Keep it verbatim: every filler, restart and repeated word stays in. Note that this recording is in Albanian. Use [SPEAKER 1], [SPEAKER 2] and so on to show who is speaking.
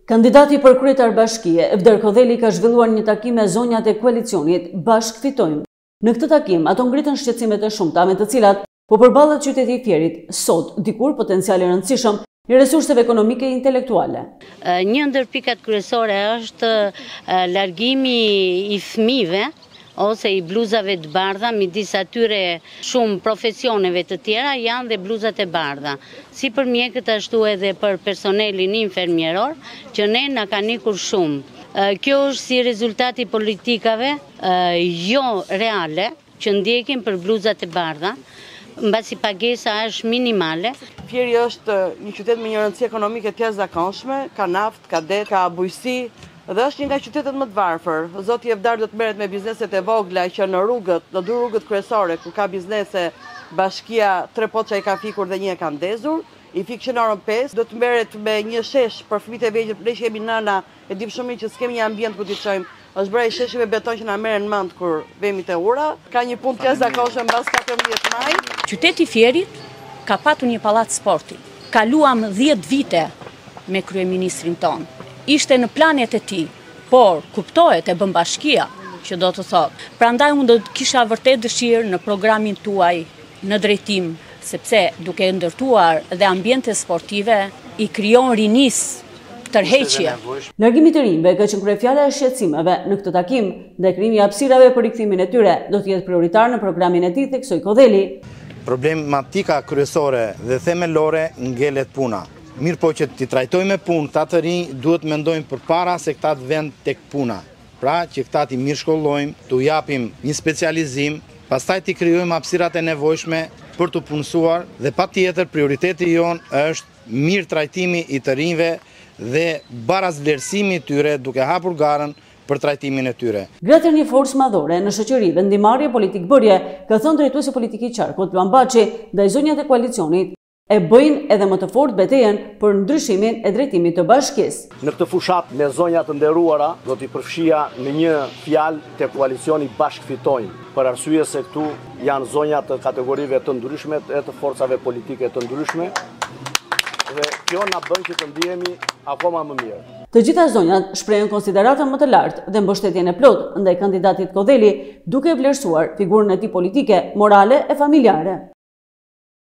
[SPEAKER 1] Kandidati për kryetar bashkie, Evder Kodheli ka zhvilluar një takim me zonjat e koalicionit Bashk Fitojmë. Në këtë takim, ato ngritën shqetësimet e shumta me të cilat po përballet qyteti i Fierit, sot dikur potencial i rëndësishëm i resurseve ekonomike e intelektuale.
[SPEAKER 2] Një ndër pikat kryesore është largimi i fëmijëve ose i bluzave të bardha, midis atyre shumë profesioneve të tjera janë dhe bluzat e bardha. Si për mjekët ashtu edhe për personelin infermieror, që ne na kanë ikur shumë. Kjo është si rezultati politikave jo reale që ndjekin për bluzat e bardha, mbasi pagesa është minimale.
[SPEAKER 3] Fieri është një qytet me një rëndësi ekonomike të jashtëzakonshme, ka naftë, ka det, ka bujqësi, dhe është një nga qytetet më të varfër. Zoti Evdar do të merret me bizneset e vogla që në rrugët, në dy rrugët kryesore ku ka biznese, Bashkia Tre Poça i ka fikur dhe një e ka ndezur. I fik qenorën pesë, do të merret me një shesh për fëmijët e vegjël, ne që jemi nëna, e dim shumë mirë që s'kemi një ambient ku t'i çojmë. Është bërë sheshi me beton që na merren mend kur vemi te ura. Ka një punë të jashtëzakonshme mbas katërmbëdhjetë maj.
[SPEAKER 4] Qyteti i Fierit ka patur një pallac sporti. Kaluam dhjetë vite me kryeministrin ton. Ishte në planet e tij, por kuptohet e bën bashkia, që do të thotë. Prandaj unë do të kisha vërtet dëshirë në programin tuaj në drejtim, sepse duke ndërtuar dhe ambiente sportive i krijon rinis tërheqje.
[SPEAKER 1] Largimi të rinjve ka qenë kryefjala e shqetësimeve në këtë takim dhe krijimi i hapësirave për rikthimin e tyre do të jetë prioritar në programin e tij, theksoi Kodheli.
[SPEAKER 5] Problematika kryesore dhe themelore ngelet puna. Mirë po që t'i trajtojmë me punë, këta të rinj duhet mendojmë përpara se këta të vend tek puna. Pra që këta t'i mirë shkollojmë, t'u japim një specializim, pastaj t'i krijojmë hapësirat e nevojshme për të punësuar dhe patjetër prioriteti jonë është mirë trajtimi i të rinjve dhe barazvlerësimi i tyre duke hapur garën për trajtimin e tyre.
[SPEAKER 1] Gratë një forcë madhore në shoqëri vendimarrje politik bërje, ka thënë drejtuesi politik i qarkut Luan Baçi, ndaj zonjat e koalicionit e bëjnë edhe më të fortë betejën për ndryshimin e drejtimit të bashkisë.
[SPEAKER 6] Në këtë fushat me zonja të nderuara, do t'i përfshija në një fjalë të koalicioni Bashk Fitojmë, për arsye se këtu janë zonja të kategorive të ndryshme e të forcave politike të ndryshme, dhe kjo na bën që të ndihemi akoma më mirë.
[SPEAKER 1] Të gjitha zonjat shprehen konsideratën më të lartë dhe mbështetjen e plotë ndaj kandidatit Kodheli, duke vlerësuar figurën e tij politike, morale e familjare.